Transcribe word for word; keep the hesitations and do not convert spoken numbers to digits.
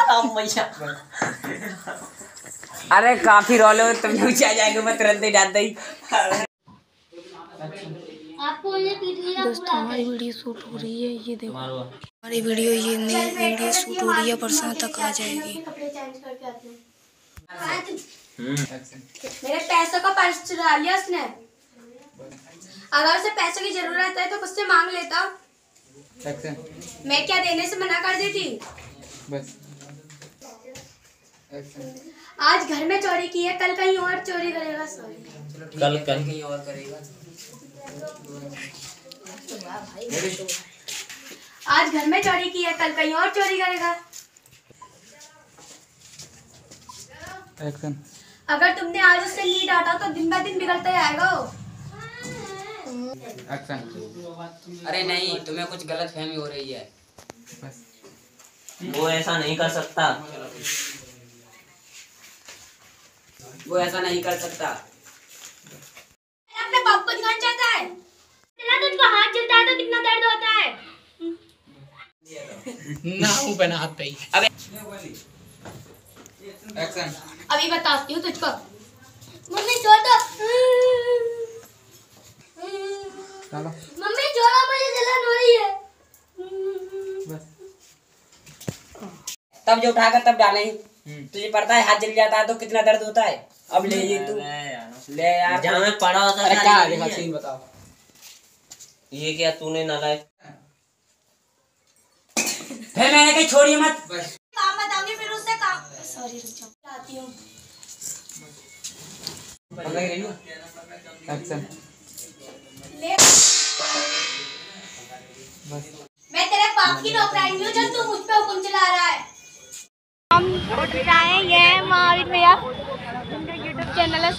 अरे काफी रोलो तुम नीचे आ जाएंगे, मैं तुरंत ही डाल दी। आपको ये दोस्तों हमारी वीडियो शूट हो रही है, ये देखो हमारी वीडियो ये नई वीडियो शूट हो रही है, परसों तक आ जाएगी। मेरे पैसों का पर्स चुरा लिया उसने। अगर उसे पैसों की जरूरत है तो मुझसे मांग लेता। मैं क्या देने से मना कर देती। बस आज घर में चोरी की है, कल कहीं और चोरी करेगा। सॉरी कल कल कहीं और करेगा। आज घर में चोरी की है, कल कहीं और चोरी करेगा। एक्शन। अगर तुमने आज उससे नहीं डांटा तो दिन ब दिन बिगड़ता जाएगा। एक्शन। अरे नहीं, तुम्हें कुछ गलत फहमी हो रही है। बस वो ऐसा नहीं कर सकता। वो ऐसा नहीं कर सकता। अपने बाप को दिखाना चाहता है। तुझको हाथ जलता है तो कितना दर्द होता है। ना हूँ पहना हाथ पे ही। अबे एक्शन। अभी बताती हूँ तुझको। मम्मी छोड़ो। चलो मम्मी छोड़ो, मुझे जलन हो रही है। बस तब जो उठाकर तब डाले। तुझे पता है हाथ जल जाता है तो कितना दर्द होता है। अब ले ये तू ले यार, जहाँ मैं पढ़ा होता अरे था। क्या देखा सीन बताओ। ये क्या तूने नालायक। फिर मैंने कहीं छोड़िए मत। काम बताऊंगी फिर उससे काम। सॉरी रुक जाओ, आती हूँ। एक्शन। ले बस मैं तेरे बाप की नौकरानी हूँ जो तू मुझ पे हुक्म चला रहा है। हम उठ जाए, ये हमारी भैया यूट्यूब चैनल है।